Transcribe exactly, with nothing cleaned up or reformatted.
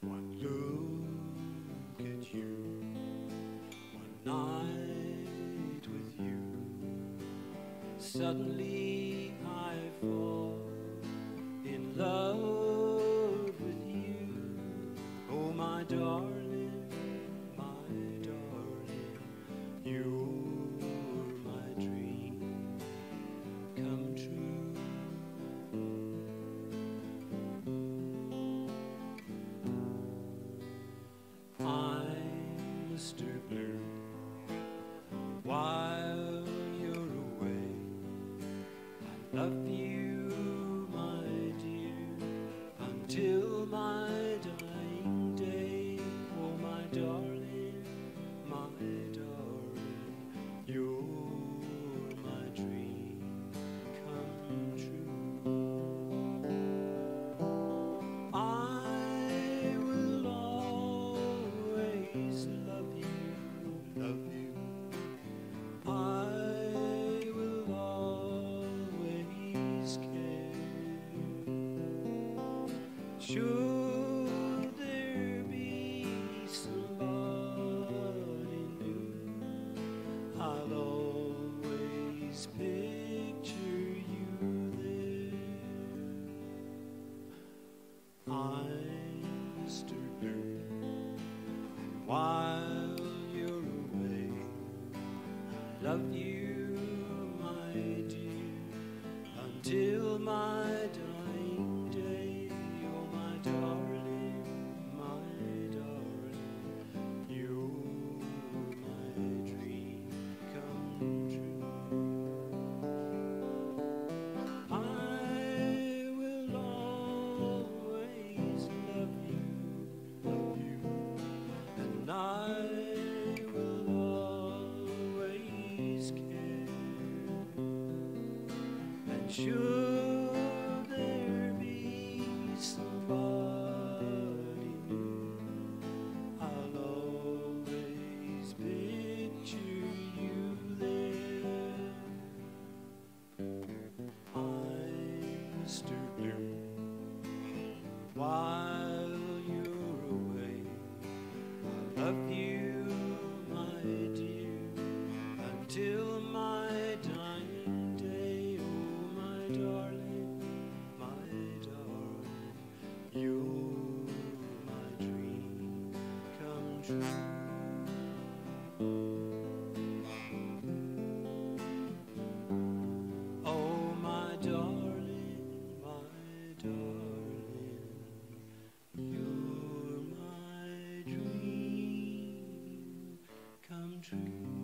One look at you, one night with you, suddenly I fall in love with you. Oh my darling, my darling, you're my dream come true. I'm Mister Blue while you're away. I love you, my dear, until my dying day. Oh, my darling, my darling, you're my dream come true. I will always love you, love you. I will always care. Should there be somebody new, I'll always picture you there. I'm Mister Blue, and while you're away, I love you, my dear, until my dying day. Oh, my darling, my darling, you're my dream come true. I will always love you, love you, and I will always care. And should there be somebody new, I'll always picture you there. I'm Mister Blue while you're away. I love you, my dear, until my dying day. Oh, my darling, my darling, you're my dream come true. Oh, my darling, my darling, you're my dream come true.